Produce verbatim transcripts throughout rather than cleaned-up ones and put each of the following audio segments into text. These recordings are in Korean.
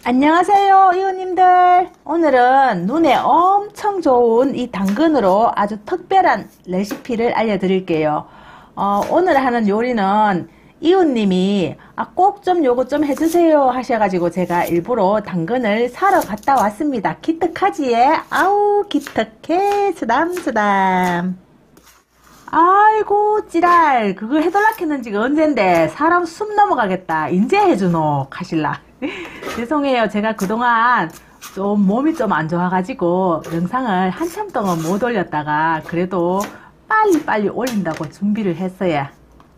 안녕하세요 이웃님들. 오늘은 눈에 엄청 좋은 이 당근으로 아주 특별한 레시피를 알려드릴게요. 어, 오늘 하는 요리는 이웃님이 아, 꼭 좀 요거 좀 해주세요 하셔가지고 제가 일부러 당근을 사러 갔다 왔습니다. 기특하지에? 아우 기특해. 쓰담쓰담. 아이고 찌랄, 그거 해달라 했는 지가 언젠데 사람 숨 넘어가겠다. 인제 해주노 하실라. 죄송해요. 제가 그동안 좀 몸이 좀 안 좋아가지고 영상을 한참 동안 못 올렸다가 그래도 빨리빨리 올린다고 준비를 했어요.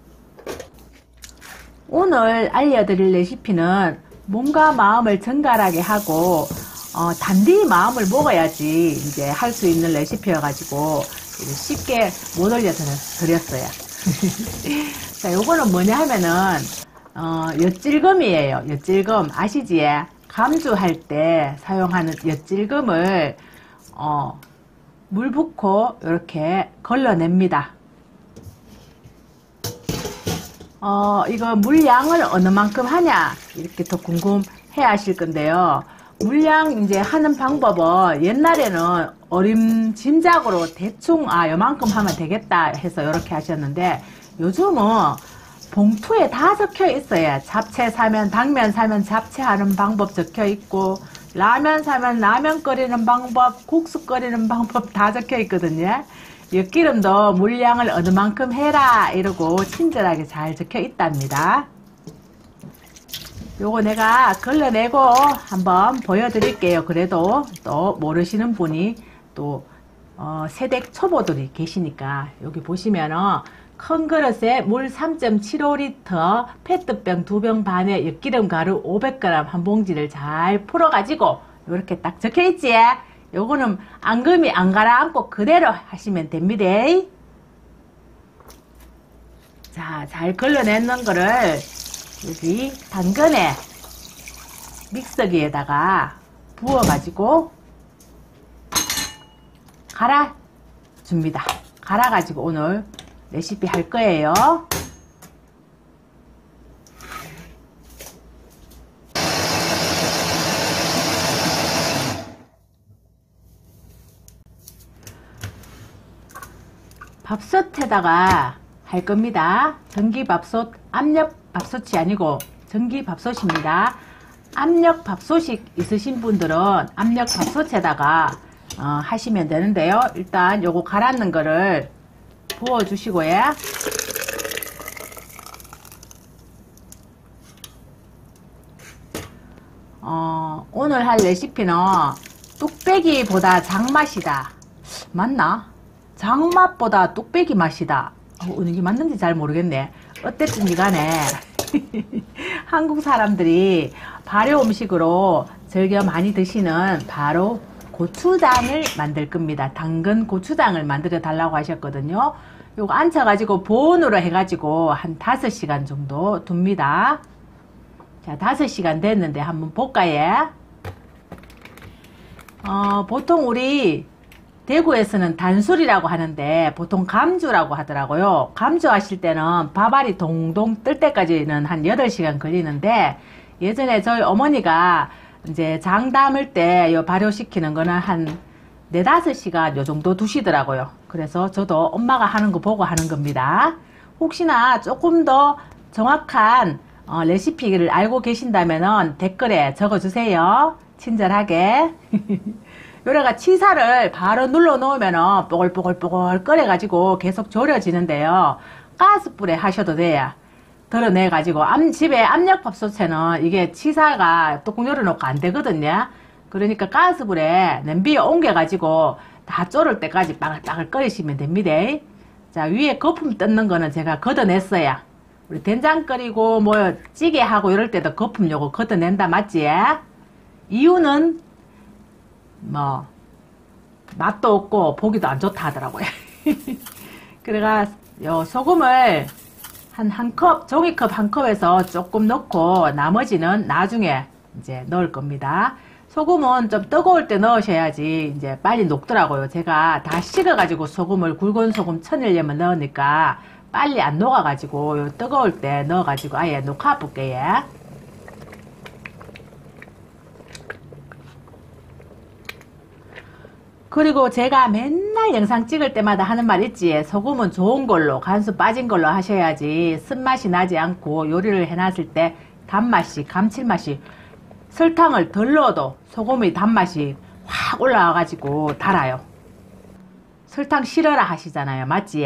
오늘 알려드릴 레시피는 몸과 마음을 정갈하게 하고 어, 단디 마음을 먹어야지 이제 할 수 있는 레시피여가지고 쉽게 못 올려드렸어요. 자, 요거는 뭐냐 하면은 어, 엿질금이에요. 엿질금 아시지? 감주할 때 사용하는 엿질금을 어, 물 붓고 이렇게 걸러냅니다. 어, 이거 물량을 어느 만큼 하냐 이렇게 더 궁금해 하실 건데요. 물량 이제 하는 방법은 옛날에는 어림짐작으로 대충 아 요만큼 하면 되겠다 해서 이렇게 하셨는데 요즘은 봉투에 다 적혀 있어요. 잡채 사면 당면 사면 잡채 하는 방법 적혀 있고 라면 사면 라면 끓이는 방법 국수 끓이는 방법 다 적혀 있거든요. 엿기름도 물량을 어느 만큼 해라 이러고 친절하게 잘 적혀 있답니다. 요거 내가 걸러내고 한번 보여드릴게요. 그래도 또 모르시는 분이 또 어, 세댁 초보들이 계시니까 여기 보시면은 큰 그릇에 물 삼 점 칠오 리터 페트병 두 병 반에 엿기름 가루 오백 그램 한 봉지를 잘 풀어 가지고 이렇게 딱 적혀 있지. 요거는 앙금이 안 가라앉고 그대로 하시면 됩니다. 자, 잘 걸러내는 거를 여기 당근에 믹서기에다가 부어 가지고 갈아 줍니다. 갈아 가지고 오늘 레시피 할 거예요. 밥솥에다가 할 겁니다. 전기밥솥, 압력밥솥이 아니고 전기밥솥입니다. 압력밥솥이 있으신 분들은 압력밥솥에다가 어, 하시면 되는데요. 일단 요거 갈았는 거를 부어 주시고요. 어, 오늘 할 레시피는 뚝배기보다 장맛이다. 맞나? 장맛보다 뚝배기 맛이다. 어, 이게 맞는지 잘 모르겠네. 어쨌든지 간에 한국 사람들이 발효 음식으로 즐겨 많이 드시는 바로 고추장을 만들 겁니다. 당근 고추장을 만들어 달라고 하셨거든요. 요거 앉혀가지고 보온으로 해가지고 한 다섯 시간 정도 둡니다. 자, 다섯 시간 됐는데 한번 볼까요? 어, 보통 우리 대구에서는 단술이라고 하는데 보통 감주라고 하더라고요. 감주 하실 때는 밥알이 동동 뜰 때까지는 한 여덟 시간 걸리는데 예전에 저희 어머니가 이제 장 담을 때 요 발효시키는 거는 한 네다섯 시간 요 정도 두시더라고요. 그래서 저도 엄마가 하는 거 보고 하는 겁니다. 혹시나 조금 더 정확한 어, 레시피를 알고 계신다면 댓글에 적어주세요. 친절하게. 요래가 치사를 바로 눌러 놓으면은 뽀글뽀글뽀글 끓여가지고 계속 졸여지는데요. 가스불에 하셔도 돼요. 덜어내가지고 암, 집에 압력밥솥에는 이게 치사가 뚜껑 열어놓고 안 되거든요. 그러니까 가스불에 냄비에 옮겨가지고 다 졸을 때까지 빠글빠글 끓이시면 됩니다. 자, 위에 거품 뜯는 거는 제가 걷어냈어요. 우리 된장 끓이고 뭐 찌개하고 이럴 때도 거품 요거 걷어낸다 맞지? 이유는 뭐 맛도 없고 보기도 안 좋다 하더라고요. 그래가 요 소금을 한 한 컵, 종이컵 한 컵에서 조금 넣고 나머지는 나중에 이제 넣을 겁니다. 소금은 좀 뜨거울 때 넣으셔야지 이제 빨리 녹더라고요. 제가 다 식어가지고 소금을 굵은 소금 천일염을 넣으니까 빨리 안 녹아가지고 요 뜨거울 때 넣어가지고 아예 녹아 볼게요. 그리고 제가 맨날 영상 찍을 때마다 하는 말 있지. 소금은 좋은 걸로, 간수 빠진 걸로 하셔야지 쓴맛이 나지 않고 요리를 해놨을 때 단맛이, 감칠맛이, 설탕을 덜 넣어도 소금의 단맛이 확 올라와가지고 달아요. 설탕 싫어라 하시잖아요. 맞지?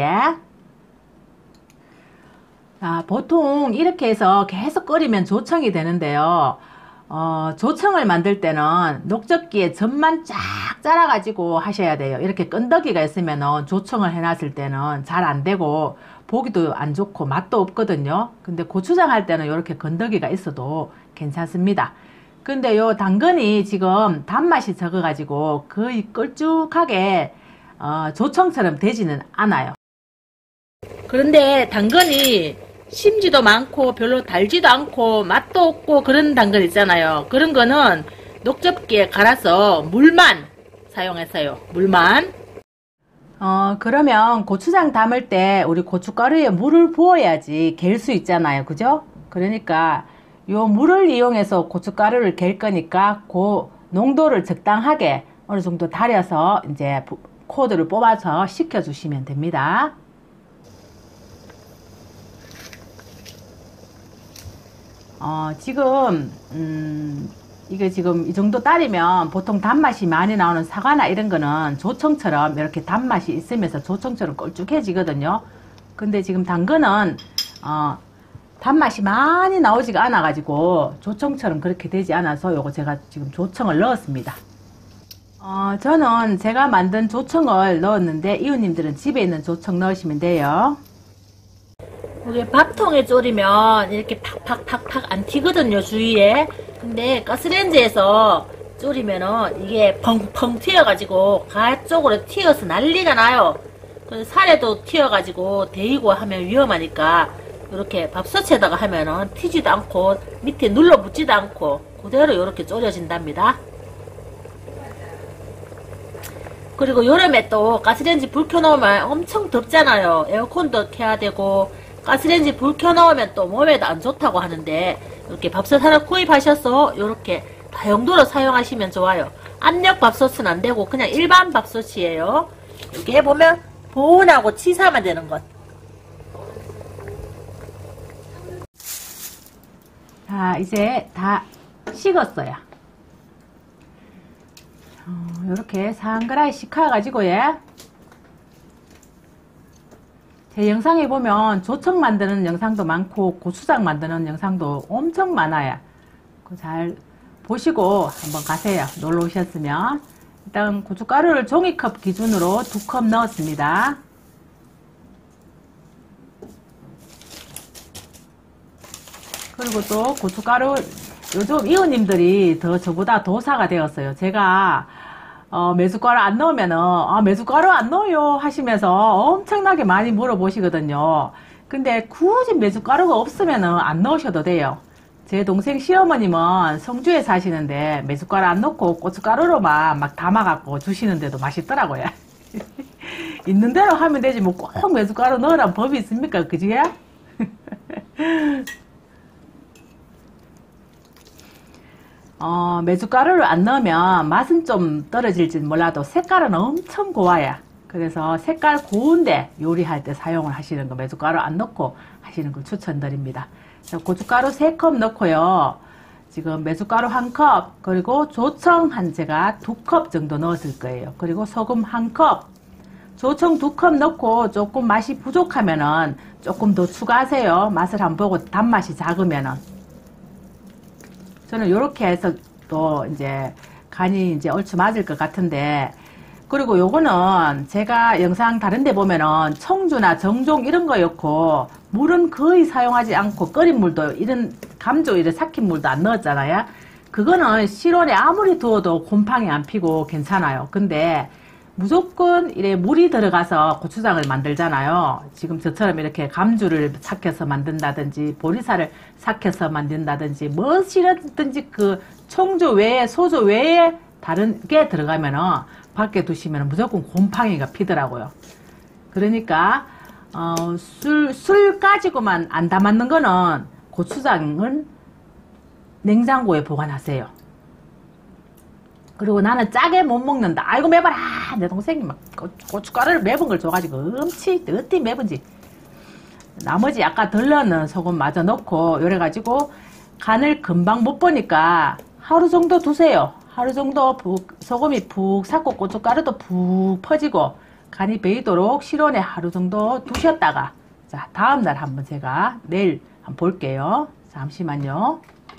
아, 보통 이렇게 해서 계속 끓이면 조청이 되는데요. 어, 조청을 만들 때는 녹젓기에 젖만 쫙 짜라가지고 하셔야 돼요. 이렇게 끈덕이가 있으면은 조청을 해놨을 때는 잘 안되고 보기도 안 좋고 맛도 없거든요. 근데 고추장 할 때는 이렇게 건더기가 있어도 괜찮습니다. 근데 요 당근이 지금 단맛이 적어가지고 거의 걸쭉하게 어, 조청처럼 되지는 않아요. 그런데 당근이 심지도 많고 별로 달지도 않고 맛도 없고 그런 당근 있잖아요. 그런 거는 녹즙기에 갈아서 물만 사용했어요. 물만. 어 그러면 고추장 담을 때 우리 고춧가루에 물을 부어야지 갤 수 있잖아요. 그죠? 그러니까 요 물을 이용해서 고춧가루를 갤 거니까 그 농도를 적당하게 어느 정도 달여서 이제 코드를 뽑아서 식혀 주시면 됩니다. 어, 지금, 음, 이게 지금 이 정도 따리면 보통 단맛이 많이 나오는 사과나 이런 거는 조청처럼 이렇게 단맛이 있으면서 조청처럼 걸쭉해지거든요. 근데 지금 당근은, 어, 단맛이 많이 나오지가 않아가지고 조청처럼 그렇게 되지 않아서 요거 제가 지금 조청을 넣었습니다. 어, 저는 제가 만든 조청을 넣었는데 이웃님들은 집에 있는 조청 넣으시면 돼요. 이게 밥통에 졸이면 이렇게 팍팍팍팍 안 튀거든요, 주위에. 근데 가스레인지에서 졸이면은 이게 펑펑 튀어가지고 가 쪽으로 튀어서 난리가 나요. 살에도 튀어가지고 데이고 하면 위험하니까 이렇게 밥솥에다가 하면은 튀지도 않고 밑에 눌러붙지도 않고 그대로 이렇게 졸여진답니다. 그리고 여름에 또 가스레인지 불 켜놓으면 엄청 덥잖아요. 에어컨도 켜야 되고 가스레인지 불 켜놓으면 또 몸에도 안 좋다고 하는데 이렇게 밥솥 하나 구입하셔서 이렇게 다용도로 사용하시면 좋아요. 압력 밥솥은 안 되고 그냥 일반 밥솥이에요. 이렇게 보면 보온하고 치사만 되는 것. 자, 이제 다 식었어요. 어, 이렇게 상그라이 식혀가지고 예. 제 영상에 보면 조청 만드는 영상도 많고 고추장 만드는 영상도 엄청 많아요. 잘 보시고 한번 가세요. 놀러 오셨으면. 일단 고춧가루를 종이컵 기준으로 두 컵 넣었습니다. 그리고 또 고춧가루 요즘 이웃님들이 더 저보다 도사가 되었어요. 제가 어, 메숫가루 안 넣으면은, 아, 메숫가루 안 넣어요 하시면서 엄청나게 많이 물어보시거든요. 근데 굳이 메숫가루가 없으면은 안 넣으셔도 돼요. 제 동생 시어머님은 성주에 사시는데 메숫가루 안 넣고 고춧가루로만 막 담아갖고 주시는데도 맛있더라고요. 있는 대로 하면 되지 뭐 꼭 메숫가루 넣으란 법이 있습니까? 그지? 어, 메숫가루를 안 넣으면 맛은 좀 떨어질지 몰라도 색깔은 엄청 고와요. 그래서 색깔 고운데 요리할 때 사용을 하시는 거 메숫가루 안 넣고 하시는 걸 추천드립니다. 고춧가루 세 컵 넣고요. 지금 메숫가루 한 컵, 그리고 조청 한 제가 두 컵 정도 넣었을 거예요. 그리고 소금 한 컵, 조청 두 컵 넣고 조금 맛이 부족하면은 조금 더 추가하세요. 맛을 한번 보고 단맛이 작으면은. 저는 요렇게 해서 또 이제 간이 이제 얼추 맞을 것 같은데, 그리고 요거는 제가 영상 다른 데 보면은 청주나 정종 이런 거였고 물은 거의 사용하지 않고 끓인 물도 이런 감조 이런 삭힌 물도 안 넣었잖아요. 그거는 실온에 아무리 두어도 곰팡이 안 피고 괜찮아요. 근데 무조건 이래 물이 들어가서 고추장을 만들잖아요. 지금 저처럼 이렇게 감주를 삭혀서 만든다든지 보리쌀을 삭혀서 만든다든지 무엇이든지 그 청주 외에 소주 외에 다른 게 들어가면은 밖에 두시면 무조건 곰팡이가 피더라고요. 그러니까 어, 술, 술 가지고만 안 담았는 거는 고추장은 냉장고에 보관하세요. 그리고 나는 짜게 못 먹는다. 아이고 매봐라. 내 동생이 막 고춧가루를 매운 걸 줘가지고 엄치 어ത്തി 매운지. 나머지 아까 덜 넣는 소금 마저 넣고 요래가지고 간을 금방 못 보니까 하루 정도 두세요. 하루 정도 푹, 소금이 푹 삭고 고춧가루도 푹 퍼지고 간이 배이도록 실온에 하루 정도 두셨다가 자 다음날 한번 제가 내일 한번 볼게요. 잠시만요.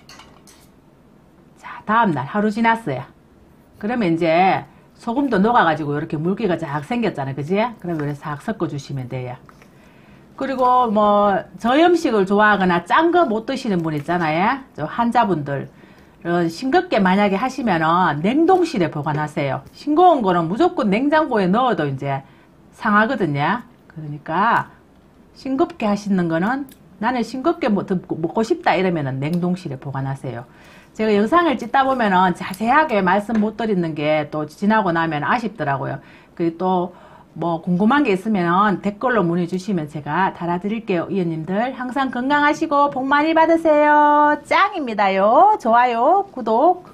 자 다음날 하루 지났어요. 그러면 이제 소금도 녹아가지고 이렇게 물기가 쫙 생겼잖아요. 그지? 그럼 이렇게 싹 섞어주시면 돼요. 그리고 뭐 저염식을 좋아하거나 짠 거 못 드시는 분 있잖아요. 저 환자분들 싱겁게 만약에 하시면은 냉동실에 보관하세요. 싱거운 거는 무조건 냉장고에 넣어도 이제 상하거든요. 그러니까 싱겁게 하시는 거는 나는 싱겁게 먹고 싶다 이러면은 냉동실에 보관하세요. 제가 영상을 찍다 보면은 자세하게 말씀 못 드리는 게 또 지나고 나면 아쉽더라고요. 그리고 또 뭐 궁금한 게 있으면 댓글로 문의 주시면 제가 달아드릴게요. 위원님들 항상 건강하시고 복 많이 받으세요. 짱입니다요. 좋아요, 구독.